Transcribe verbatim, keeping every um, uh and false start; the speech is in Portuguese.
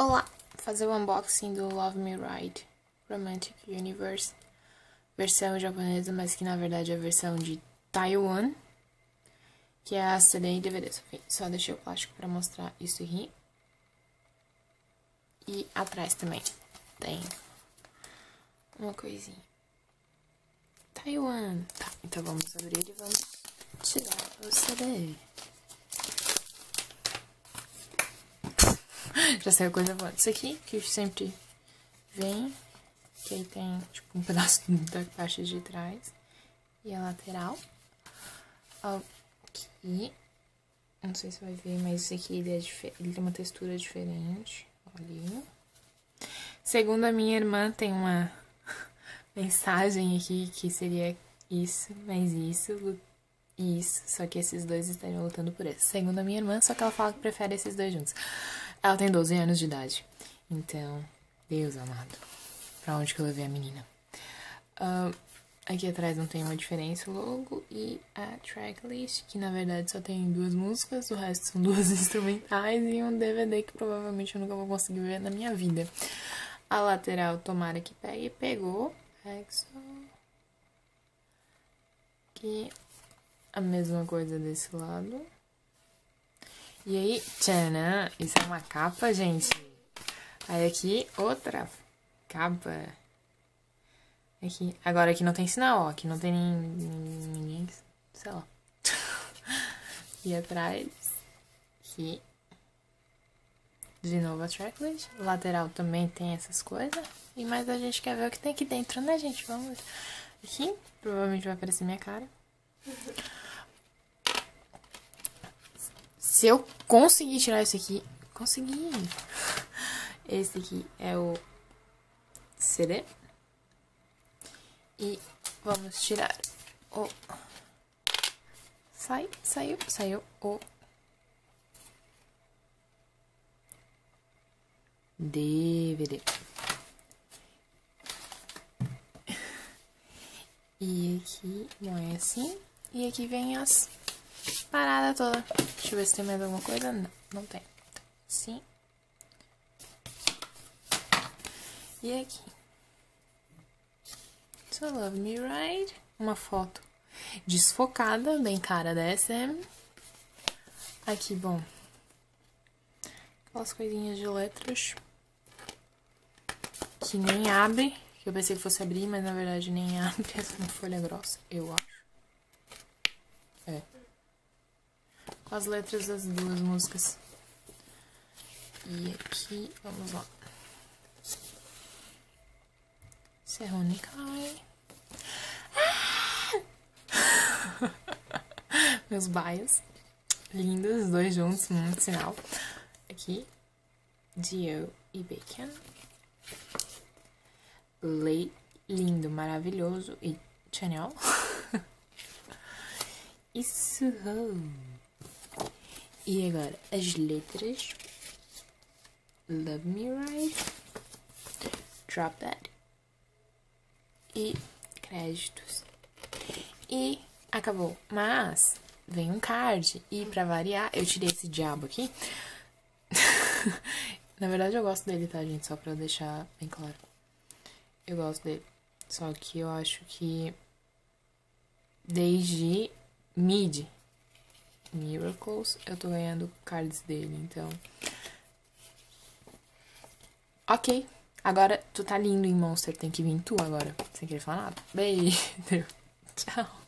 Olá! Fazer o unboxing do Love Me Ride Romantic Universe, versão japonesa, mas que na verdade é a versão de Taiwan, que é a C D e D V D. Só deixei o plástico para mostrar isso aqui. E atrás também tem uma coisinha. Taiwan! Tá, então vamos abrir e vamos tirar o C D. Já saiu coisa boa. Isso aqui, que sempre vem, que aí tem, tipo, um pedaço da parte de trás e a lateral. Aqui, não sei se vai ver, mas esse aqui, ele, é ele tem uma textura diferente. Olha. Segundo a minha irmã, tem uma mensagem aqui que seria isso, mais isso, isso. Só que esses dois estariam lutando por esse. Segundo a minha irmã, só que ela fala que prefere esses dois juntos. Ela tem doze anos de idade. Então, Deus amado. Pra onde que eu levei a menina? Uh, aqui atrás não tem uma diferença, o logo e a tracklist, que na verdade só tem duas músicas, o resto são duas instrumentais e um D V D que provavelmente eu nunca vou conseguir ver na minha vida. A lateral, tomara que pegue, pegou. Aqui, a mesma coisa desse lado. E aí, tchanã, isso é uma capa, gente. Aí aqui, outra capa. Aqui, agora aqui não tem sinal, ó. Aqui não tem ninguém, sei lá. E atrás, aqui. De novo a tracklist. Lateral também tem essas coisas. E mais a gente quer ver o que tem aqui dentro, né, gente? Vamos aqui, provavelmente vai aparecer minha cara. Se eu conseguir tirar esse aqui... Consegui! Esse aqui é o C D. E vamos tirar o... Sai, saiu, saiu o... D V D. E aqui, não é assim. E aqui vem as... parada toda. Deixa eu ver se tem mais alguma coisa. Não, não tem. Sim. E aqui. So Love Me Ride. Uma foto desfocada, bem cara da S M. Aqui, bom. Aquelas coisinhas de letras. Que nem abre. Que eu pensei que fosse abrir, mas na verdade nem abre. Essa é uma folha grossa, eu acho. É. Com as letras das duas músicas. E aqui, vamos lá. Serronikai. Ah! Meus baios. Lindos, os dois juntos, muito sinal. Aqui, Dio e Bacon. Lei, lindo, maravilhoso. E Chanel. Isso. E agora, as letras. Love Me Right. Drop That. E créditos. E acabou. Mas vem um card. E pra variar, eu tirei esse diabo aqui. Na verdade, eu gosto dele, tá, gente? Só pra deixar bem claro. Eu gosto dele. Só que eu acho que desde Mid Miracles, eu tô ganhando cards dele, então... Ok. Agora, tu tá lindo em Monster, tem que vir tu agora. Sem querer falar nada. Beijo. Tchau.